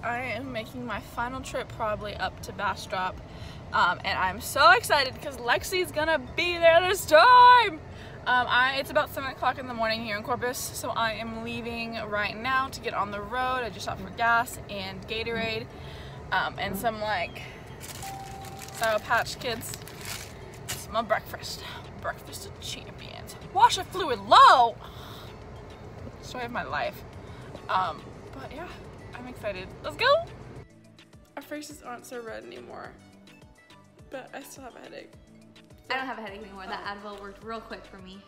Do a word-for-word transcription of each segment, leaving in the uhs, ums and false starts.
I am making my final trip probably up to Bastrop. Um, and I'm so excited because Lexi's gonna be there this time! Um, I, it's about seven o'clock in the morning here in Corpus, so I am leaving right now to get on the road. I just stopped for gas and Gatorade, um, and some like Sour Patch Kids. It's my breakfast. Breakfast of champions. Washer fluid low! Story of my life. Um, but yeah, I'm excited. Let's go! Our faces aren't so red anymore, but I still have a headache. I don't have a headache anymore. That Advil worked real quick for me.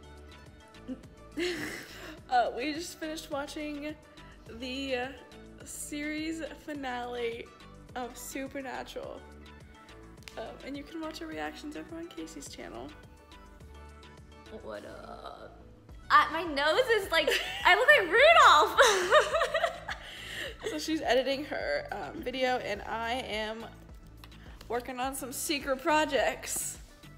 uh, we just finished watching the uh, series finale of Supernatural. Um, and you can watch our reactions over on Casey's channel. What up? Uh, my nose is like, I look like Rudolph. So she's editing her um, video and I am working on some secret projects.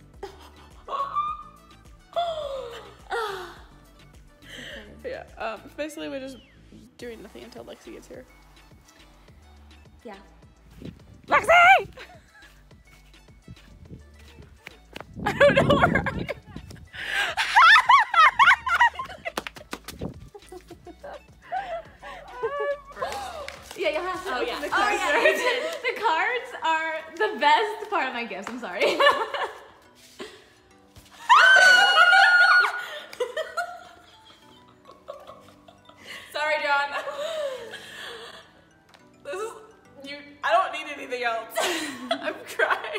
Yeah, um, basically we're just doing nothing until Lexi gets here. Yeah. Lexi! I don't know where I am. Yeah, you'll have to Oh, open yeah. the Oh, cards. yeah, right? you did. The cards are the best part of my gifts. I'm sorry. Sorry, John. This is you. I don't need anything else. I'm crying.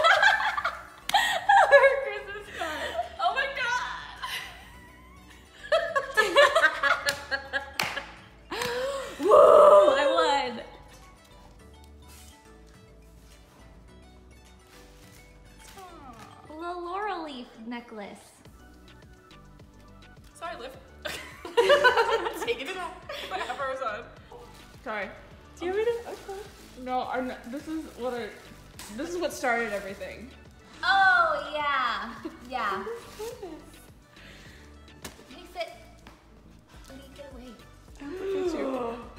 Our Christmas card. Oh my god. Woo! I won. The laurel leaf necklace. Sorry, Liv. Taking it off. My upper was on. Sorry. Do you want me to? Okay. No, I'm not, this is what I. This is what started everything. Oh yeah, yeah. Hey, sit. Let me get away. Look at you.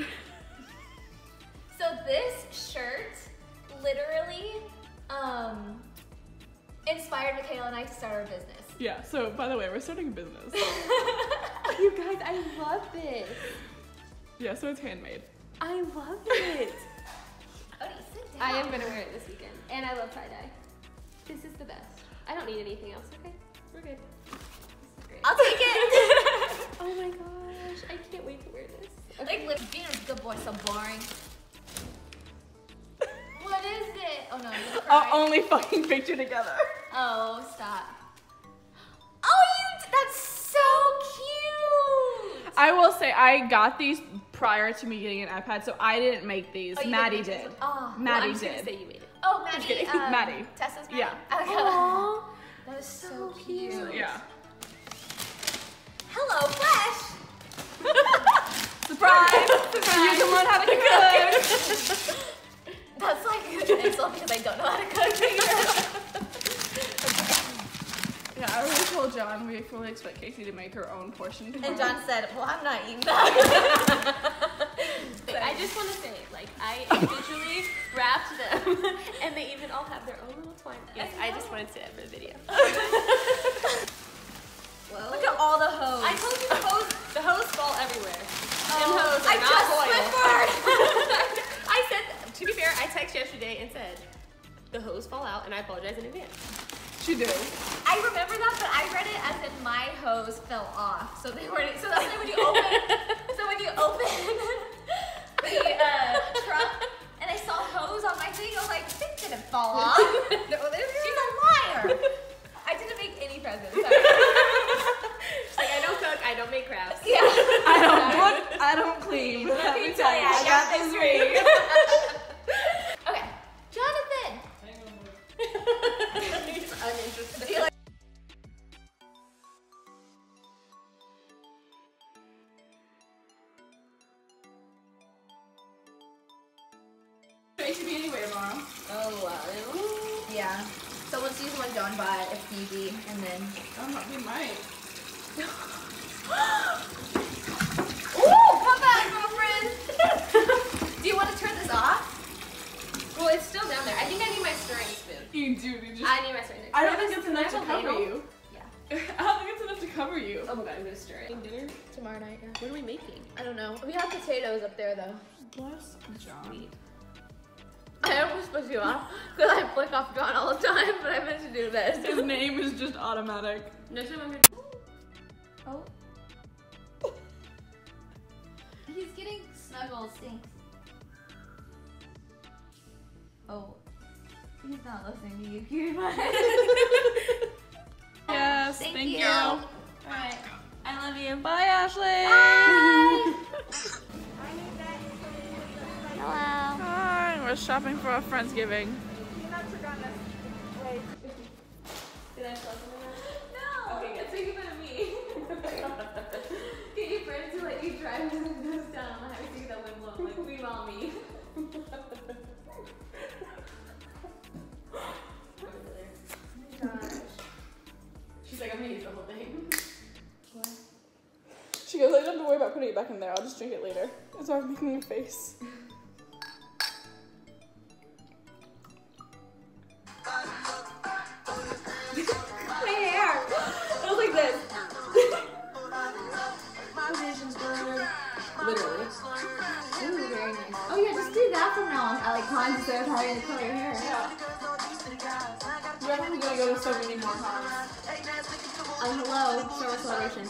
So this shirt literally um, inspired Michaela and I to start our business. Yeah. So by the way, we're starting a business. You guys, I love this. Yeah. So it's handmade. I love it. Odie, sit down. I am gonna wear it this weekend, and I love tie-dye. This is the best. I don't need anything else, okay? We're good. This is great. I'll take it. Oh my gosh, I can't wait to wear this. Like, look, being a good boy so boring. What is it? Oh no, you're Our crying. only fucking picture together. Oh, stop. Oh, you, that's so cute. I will say I got these prior to me getting an iPad, so I didn't make these. Oh, you Maddie didn't make did. this one? Oh. Well, Maddie I'm just gonna did. say you made it. Oh, Maddie. kidding. Um, Maddie. Tessa's Maddie. Yeah. Okay. Aww. That is so, So cute. cute. Yeah. Hello, Flash. Surprise! Surprise! You can learn how to cook. That's like an insult because I don't know how to cook either. Yeah, I already told John we fully expect Casey to make her own portion tomorrow. And John said, well, I'm not eating that. I just want to say, like, I individually wrapped them, and they even all have their own little twine. Yes, I just wanted to say that for the video. Well, look at all the hose. I told you the hose, the hose fall everywhere. Them Oh, hose are I not just foil. whispered. I said, to be fair, I texted yesterday and said, the hose fall out, and I apologize in advance. She did. I remember that, but I read it as in my hose fell off. So they weren't. So that's why when you open. So when you open the uh, truck, and I saw hose on my thing, I was like, this didn't fall off. No, she's a liar. I didn't make any presents. Sorry. She's like, I don't cook, I don't make crafts. Yeah. I don't cook, I don't clean. Let me tell you, I got this ring. Okay, Jonathan. He's uninterested. I feel like It should be anyway tomorrow. Oh, wow. yeah. Someone sees one John buy a T V, and then. Oh, we might. Ooh, come back, girlfriend. Do you want to turn the you do. You just, I need my spring mix. I don't Can think it's can enough to have a cover ladle? you. Yeah. I don't think it's enough to cover you. Oh my god, I'm gonna stir it. Dinner? Tomorrow night, yeah. What are we making? I don't know. We have potatoes up there though. Bless John. Sweet. I almost put you off because I flick off John all the time, but I meant to do this. His name is just automatic. Next time I'm gonna. Oh. He's getting snuggled, stinks. Oh. He's not listening to you, cutie pie. Yes, Thank thank, you. you. Alright. I love you. Bye, Ashley. Bye. Hello. Hi, we're shopping for our Friendsgiving. Did I plug them in? No. Okay, good. So you better me. Get your friends to let you drive the windows down on the highway so you get that wind blown. Like, meanwhile, me. She's like, I'm gonna use the whole thing. What? She goes, I don't have to worry about putting it back in there. I'll just drink it later. That's why I'm making a face. My hair. It was like this. Literally. Ooh, very nice. Oh yeah, just do that from now on. I like times instead of having to color your hair. Yeah. We're actually gonna go to so many more times. Um, hello, Star Wars Celebration.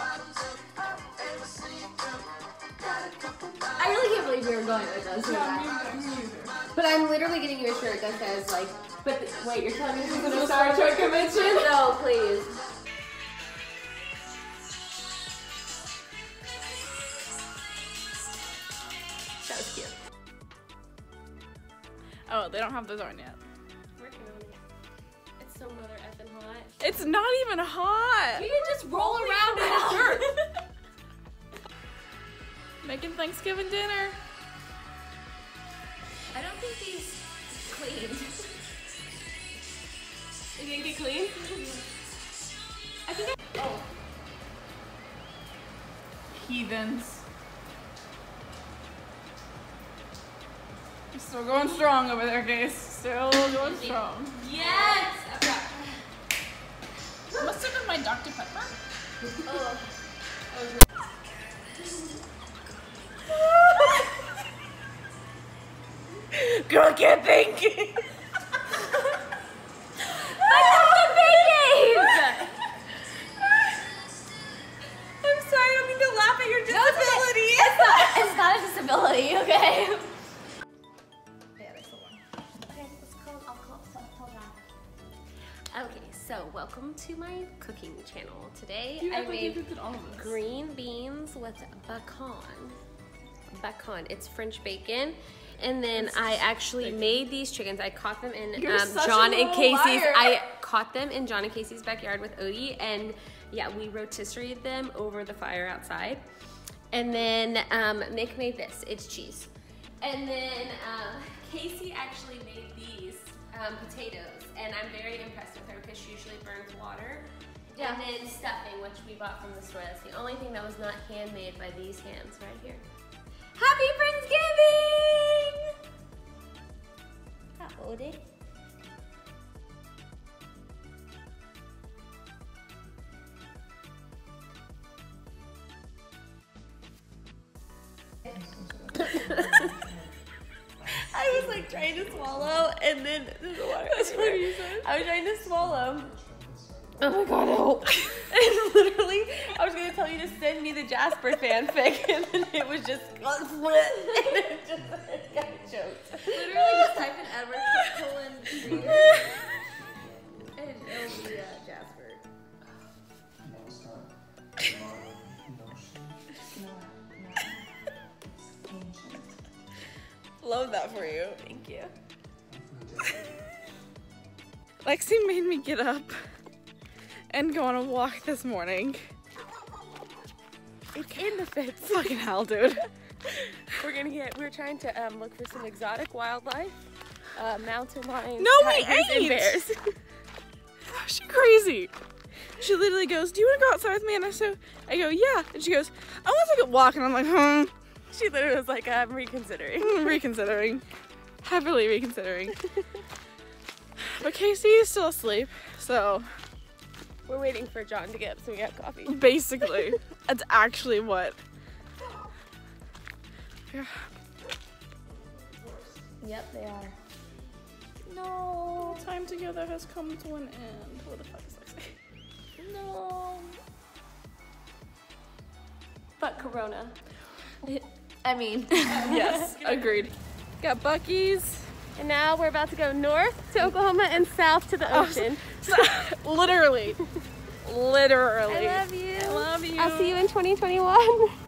I really can't believe we were going with us. Yeah, me, me either. But I'm literally getting you a shirt that says like, but th- wait, you're telling me this is a a Star Trek convention? No, please. That was cute. Oh, they don't have those on yet. Working on it. It's so mother effing hot. It's not even hot. You can just roll around in a shirt. Making Thanksgiving dinner. I don't think these cleaned. You think it clean? I think I- oh. Heathens. Still going strong over there, guys. Still going strong. Yes! Must have been my Doctor Pepper. Oh. Girl, I can't think. I'm sorry, I don't mean to laugh at your disability. It's not, it's not a disability, okay? Yeah, that's the one. Okay, let's call, I'll call, tell, tell that. Okay, so welcome to my cooking channel. Today You I act like you made cooked all of this. green beans with bacon. Bacon, it's French bacon. And then I actually bacon. made these chickens. I caught them in You're um, such a John and little Casey's. liar. I caught them in John and Casey's backyard with Odie, and yeah, we rotisserie them over the fire outside. And then um, Nick made this. It's cheese. And then um, Casey actually made these um, potatoes, and I'm very impressed with her because she usually burns water. Yeah. And then stuffing, which we bought from the store. That's the only thing that was not handmade by these hands right here. Happy Friendsgiving! Hi, Odie. I was like trying to swallow, and then there's a water. That's what you said. I was trying to swallow. Oh my god, help. And literally, I was gonna tell you to send me the Jasper fanfic, and then it was just split, and it just I got choked. Literally just type in Edward colon Reader and it'll be uh, Jasper. Love that for you. Thank you. Lexi made me get up and go on a walk this morning. It's in the fence. Fucking hell, dude. We're gonna get. We're trying to um, look for some exotic wildlife, uh, mountain lions, No, we tigers, and ain't. bears. She crazy. She literally goes, do you want to go outside with me? And I so I go, yeah. And she goes, I want to take a walk. And I'm like, hmm. She literally was like, I'm reconsidering. reconsidering. Happily reconsidering. But Casey is still asleep, so We're waiting for John to get up so we have coffee. basically, that's actually what. Yeah. Yep, they are. No, time together has come to an end. What the fuck is Lexi? No. But Corona. I mean, Yes, agreed. Got Buc-ee's. And now we're about to go north to Oklahoma and south to the ocean. Literally. Literally. I love you. I love you. I'll see you in twenty twenty-one.